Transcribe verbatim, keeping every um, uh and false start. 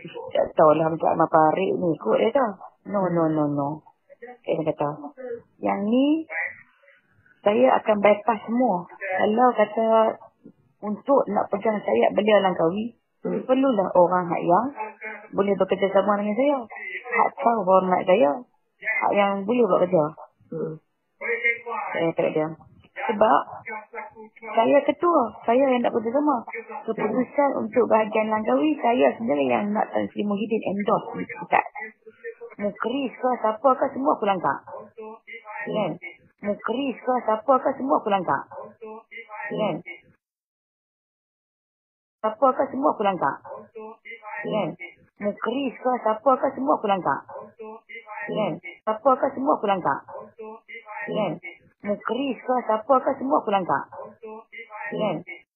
Tak tahulah macam Ahmad Farid ni ikut dia tau. No, no, no, no. Dia kata, yang ni saya akan bypass semua. Kalau kata untuk nak pegang sayap beliau Langkawi, hmm. perlulah orang hak yang boleh bekerjasama dengan saya. Hak tahu hormat saya. Hak yang boleh buat kerja. Hmm. Saya kata dia. Sebab saya ketua. Saya yang nak bekerjasama. Keputusan untuk bahagian Langkawi, saya sendiri yang nak Tan Sri Muhyiddin endorse. Tak. Mukris ke siapa ke semua aku langkah. Kan? Mukris ke siapa ke semua aku langkah. Kan? Siapa ke semua aku langkah. Kan? Mukris ke siapa ke semua aku langkah. Kan? Siapa ke semua aku langkah. Kan? Mukris ke siapa ke semua aku langkah. Kan?